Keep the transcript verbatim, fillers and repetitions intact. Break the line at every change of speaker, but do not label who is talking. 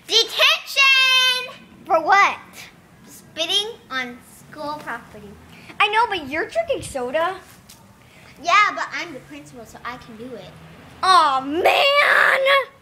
Detention!
For what?
Spitting on school property.
I know, but you're drinking soda.
Yeah, but I'm the principal, so I can do it.
Aw, man!